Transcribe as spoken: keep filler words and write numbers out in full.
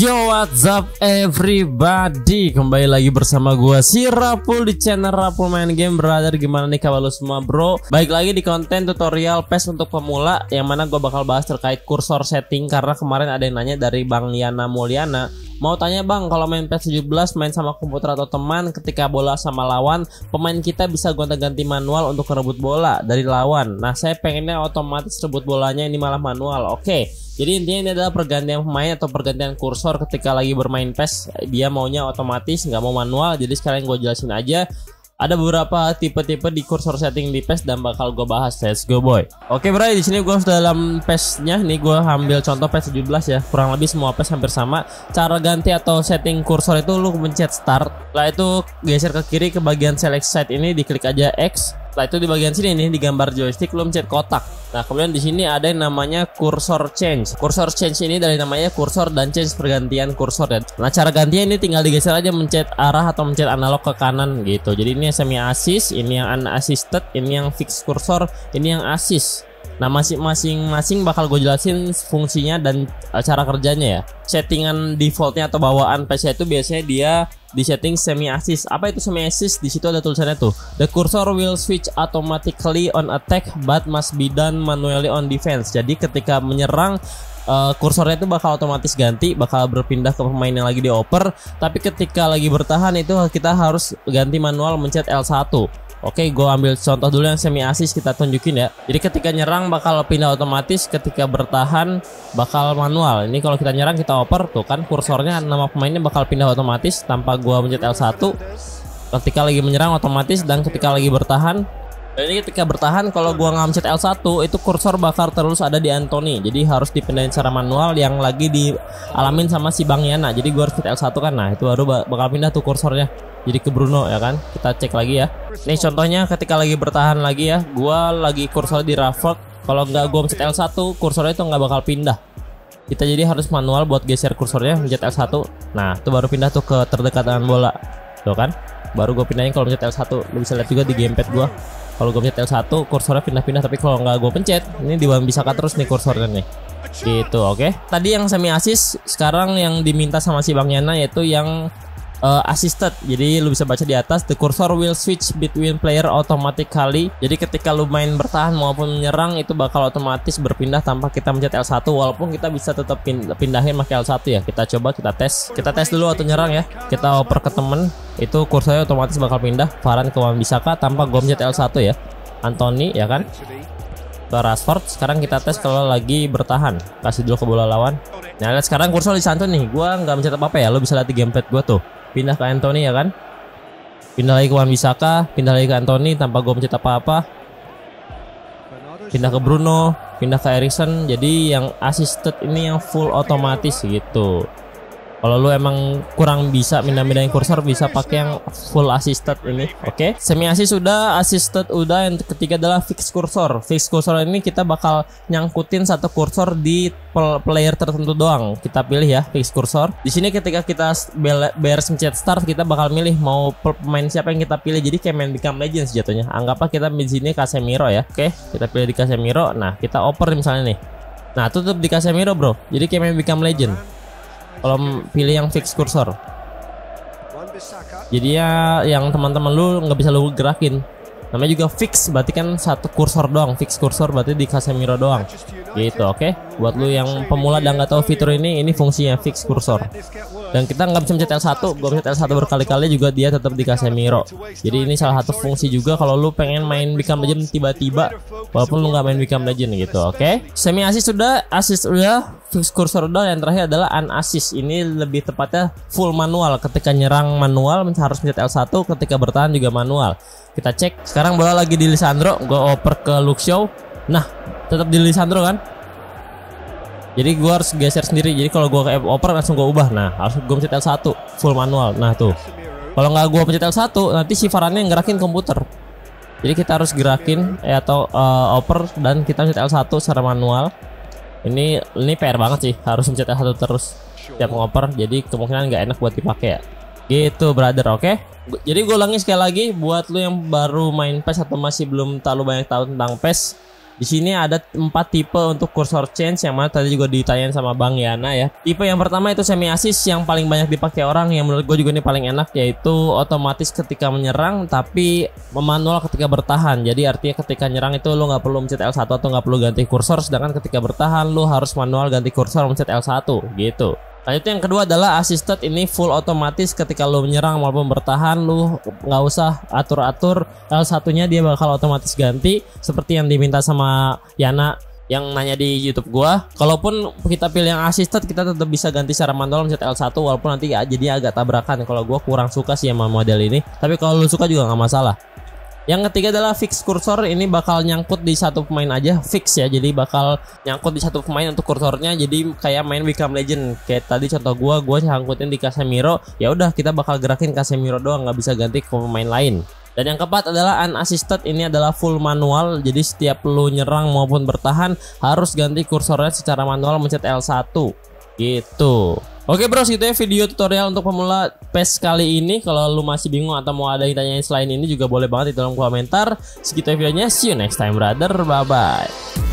Yo, what's up everybody? Kembali lagi bersama gua si Rapul di channel Rapul Main Game. Brother, gimana nih kabar lu semua bro? Baik lagi di konten tutorial P E S untuk pemula, yang mana gua bakal bahas terkait kursor setting. Karena kemarin ada yang nanya dari Bang Yana Mulyana, mau tanya bang, kalau main P E S tujuh belas main sama komputer atau teman, ketika bola sama lawan, pemain kita bisa gonta-ganti manual untuk merebut bola dari lawan. Nah, saya pengennya otomatis rebut bolanya, ini malah manual. Oke, jadi intinya ini adalah pergantian pemain atau pergantian kursor ketika lagi bermain P E S. Dia maunya otomatis, nggak mau manual. Jadi sekarang gue jelasin aja. Ada beberapa tipe-tipe di kursor setting di P E S dan bakal gue bahas. Let's go boy. Oke bro, di sini gue sudah dalam P E S-nya. Nih gue ambil contoh P E S tujuh belas ya. Kurang lebih semua P E S hampir sama. Cara ganti atau setting kursor itu lu mencet start. Setelah itu geser ke kiri ke bagian select side ini, diklik aja X. Setelah itu di bagian sini nih di gambar joystick lu mencet kotak. Nah, kemudian di sini ada yang namanya kursor change. Kursor change ini dari namanya kursor dan change pergantian kursor ya. Nah, cara gantinya ini tinggal digeser aja mencet arah atau mencet analog ke kanan gitu. Jadi ini yang semi assist, ini yang unassisted, ini yang fix kursor, ini yang assist. Nah, masing-masing bakal gue jelasin fungsinya dan cara kerjanya ya. Settingan defaultnya atau bawaan P E S itu biasanya dia di setting semi assist. Apa itu semi assist? Di situ ada tulisannya tuh, the cursor will switch automatically on attack but must be done manually on defense. Jadi ketika menyerang, uh, kursornya itu bakal otomatis ganti, bakal berpindah ke pemain yang lagi dioper. Tapi ketika lagi bertahan itu kita harus ganti manual mencet L satu. Oke, gue ambil contoh dulu yang semi assist, kita tunjukin ya. Jadi ketika nyerang bakal pindah otomatis, ketika bertahan bakal manual. Ini kalau kita nyerang kita oper tuh kan kursornya, nama pemainnya bakal pindah otomatis tanpa gue mencet L satu. Ketika lagi menyerang otomatis, dan ketika lagi bertahan. Dan ini ketika bertahan kalau gue nggak mencet L satu itu kursor bakal terus ada di Anthony. Jadi harus dipindahin secara manual yang lagi dialamin sama si Bang Yana. Jadi gue harus mencet L satu kan. Nah, itu baru bakal pindah tuh kursornya jadi ke Bruno ya kan. Kita cek lagi ya. Nih contohnya ketika lagi bertahan lagi ya, gua lagi kursor di Rafford. Kalau nggak gua mencet L satu, kursornya itu nggak bakal pindah. Kita jadi harus manual buat geser kursornya, mencet L satu. Nah, itu baru pindah tuh ke terdekat dengan bola. Tuh kan? Baru gua pindahin kalau mencet L satu. Lu bisa lihat juga di gamepad gua. Kalau gua mencet L satu, kursornya pindah-pindah, tapi kalau nggak gua pencet, ini di bisa terus nih kursornya nih. Gitu, oke. Okay? Tadi yang semi assist, sekarang yang diminta sama si Bang Yana yaitu yang Uh, assisted. Jadi lu bisa baca di atas, the cursor will switch between player automatically. Jadi ketika lu main bertahan maupun menyerang itu bakal otomatis berpindah tanpa kita mencet L satu. Walaupun kita bisa tetap pindahin pakai L satu ya. Kita coba, kita tes. Kita tes dulu waktu nyerang ya. Kita oper ke temen, itu kursornya otomatis bakal pindah. Varane ke Wan-Bissaka tanpa gua mencet L satu ya. Anthony ya kan, ke Rashford. Sekarang kita tes kalau lagi bertahan, kasih dulu ke bola lawan. Nah, lihat sekarang kursor disantun nih. Gua nggak mencet apa-apa ya. Lo bisa lihat di gamepad gua tuh. Pindah ke Anthony ya kan, pindah lagi ke Wan-Bissaka, pindah lagi ke Anthony tanpa gue mencet apa-apa, pindah ke Bruno, pindah ke Eriksen. Jadi yang assisted ini yang full otomatis gitu. Kalau lu emang kurang bisa pindah-pindahin kursor, bisa pakai yang full assisted ini. Oke, okay? Semi assist sudah, assisted udah. Yang ketiga adalah fix kursor. Fix kursor ini kita bakal nyangkutin satu kursor di player tertentu doang. Kita pilih ya fix kursor. Di sini ketika kita beres mencet start, kita bakal milih mau pemain siapa yang kita pilih. Jadi kayak main Become Legends jatuhnya. Anggaplah kita di sini Casemiro ya. Oke, okay? Kita pilih di Casemiro. Nah, kita oper misalnya nih. Nah, tutup di Casemiro bro. Jadi kayak main Become Legend. Kalau pilih yang fix kursor, jadi ya yang teman-teman lu nggak bisa lu gerakin. Namanya juga fix, berarti kan satu kursor doang. Fix kursor berarti di Casemiro doang. Gitu, oke. Okay? Buat lu yang pemula dan nggak tahu fitur ini, ini fungsinya fix kursor. Dan kita nggak bisa mencet L satu. Gue mencet L satu berkali-kali juga dia tetap di Casemiro. Jadi ini salah satu fungsi juga kalau lu pengen main Become Legend tiba-tiba, walaupun lu nggak main Become Legend gitu, oke. Okay? Semi assist sudah, assist udah, fix kursor udah. Yang terakhir adalah unassist. Ini lebih tepatnya full manual. Ketika nyerang manual harus mencet L satu, ketika bertahan juga manual. Kita cek. Sekarang bola lagi di Lisandro, gue oper ke Luke Shaw. Nah, tetap di Lisandro kan. Jadi gue harus geser sendiri. Jadi kalau gue oper langsung gue ubah. Nah, harus gue mencet L satu full manual. Nah tuh. Kalau nggak gue pencet L satu, nanti si Varane yang gerakin komputer. Jadi kita harus gerakin eh, atau uh, oper dan kita mencet L satu secara manual. Ini ini P R banget sih, harus mencet L satu terus tiap ngoper. Jadi kemungkinan nggak enak buat dipakai ya. Gitu brother, oke. Okay? Jadi gue ulangi sekali lagi buat lu yang baru main P E S atau masih belum terlalu banyak tahu tentang P E S. Di sini ada empat tipe untuk cursor change yang mana tadi juga ditanyain sama Bang Yana ya. Tipe yang pertama itu semi assist yang paling banyak dipakai orang, yang menurut gue juga ini paling enak, yaitu otomatis ketika menyerang tapi manual ketika bertahan. Jadi artinya ketika nyerang itu lo nggak perlu mencet L satu atau nggak perlu ganti kursor, sedangkan ketika bertahan lo harus manual ganti kursor mencet L satu gitu. Lanjut yang kedua adalah assisted, ini full otomatis ketika lo menyerang maupun bertahan lo nggak usah atur-atur, L satunya dia bakal otomatis ganti seperti yang diminta sama Yana yang nanya di YouTube gua. Kalaupun kita pilih yang assisted, kita tetap bisa ganti secara manual mencet L satu walaupun nanti jadi agak tabrakan. Kalau gua kurang suka sih sama model ini, tapi kalau lu suka juga nggak masalah. Yang ketiga adalah fix kursor, ini bakal nyangkut di satu pemain aja, fix ya, jadi bakal nyangkut di satu pemain untuk kursornya, jadi kayak main Become Legend. Kayak tadi contoh gua, gua nyangkutin di Casemiro, ya udah kita bakal gerakin Casemiro doang, nggak bisa ganti ke pemain lain. Dan yang keempat adalah unassisted, ini adalah full manual, jadi setiap lu nyerang maupun bertahan harus ganti kursornya secara manual mencet L satu gitu. Oke bro, segitu ya video tutorial untuk pemula P E S kali ini. Kalau lu masih bingung atau mau ada yang tanyain selain ini juga boleh banget di dalam komentar. Segitu ya videonya, see you next time brother, bye bye.